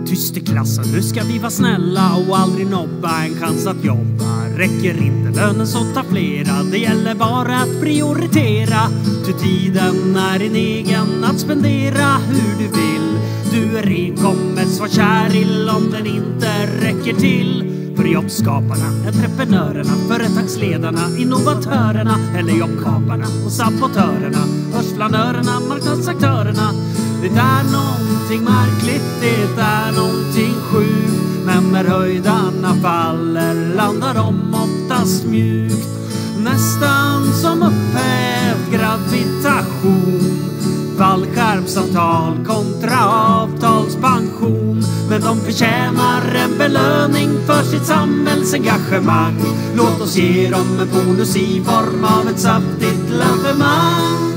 Tyst i klassen, nu ska vi vara snälla och aldrig nobba en chans att jobba. Räcker inte lönen så ta flera, det gäller bara att prioritera. Ty tiden är din egen att spendera hur du vill. Du är enkommet, så var kär ill om den inte räcker till. För jobbskaparna, entreprenörerna, företagsledarna, innovatörerna eller jobbkaparna och sabotörerna, börsflanörerna, marknadsaktörerna. Det är någonting märkligt, det är någonting sjukt. Men när höjdarna faller landar de oftast mjukt. Nästan som upphävd gravitation. Fallskärmsavtal kontra avtalspension. Men de förtjänar en belöning för sitt samhällsengagemang. Låt oss ge dem en bonus i form av ett saftigt lavemang.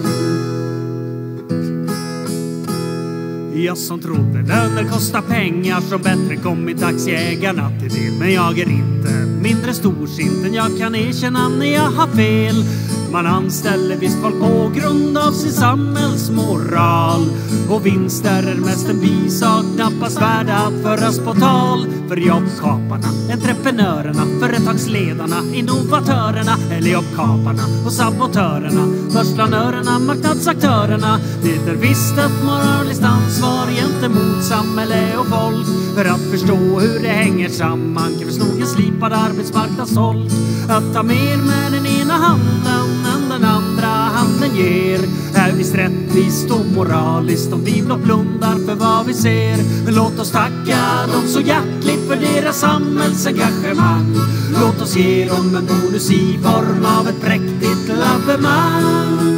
Jag som trodde löner kostar pengar som bättre kommit aktieägarna till del. Men jag är inte mindre storsint än jag kan erkänna när jag har fel. Man anställer visst folk på grund av sin samhällsmoral. Och vinster är mest en bisak, knappast värda att föras på tal. För jobbskaparna, entreprenörerna, företagsledarna, innovatörerna eller jobbkaparna och sabotörerna, börsplanörerna, marknadsaktörerna. Det är visst ett moraliskt ansvar gentemot samhälle och folk. För att förstå hur det hänger samman krävs nog en slipad arbetsmarknadsfolk. Att ta mer med den ena handen än den andra handen ger är visst rättvist och moraliskt om vi blott blundar för vad vi ser. Men låt oss tacka dem så hjärtligt för deras samhällsengagemang. Låt oss ge dem en bonus i form av ett präktigt lavemang.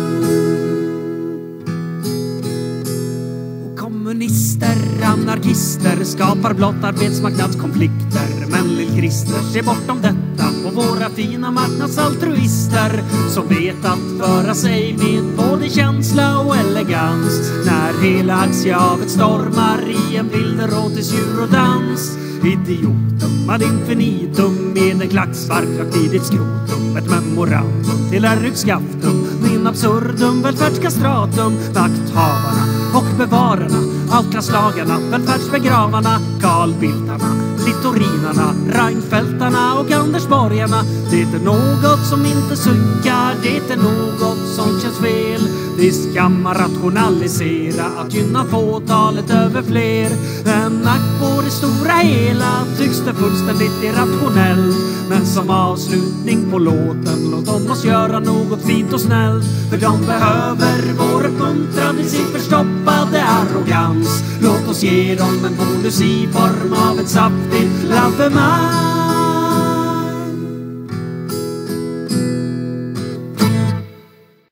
Kommunister, anarkister skapar blott arbetsmarknadskonflikter. Men lill-Christer ser bortom detta på våra fina marknadsaltruister som vet att föra sig med både känsla och elegans. När hela aktiehavet stormar i en bilderotisk eurodans. Idiotum ad infinitum med en klackspark rakt i ditt skrotum. Ett memorandum till ryggskaftum, min absurdum, välfärdskastratum. Makthavarna och bevararna, avklasslagarna, välfärdsbegravarna, Carl Bildtarna, Littorinarna, Reinfeldtarna och Andersborgarna. Det är något som inte synkar, det är något som känns fel. Visst kan man rationalisera, att gynna fåtalet över fler. Men ack på det stora hela tycks det fullständigt irrationellt. Men som avslutning på låten, låt om oss göra något fint och snällt. För de behöver vår uppmuntran i sin förstoppade arrogans. Låt oss ge dem en bonus i form av ett saftigt lavemang.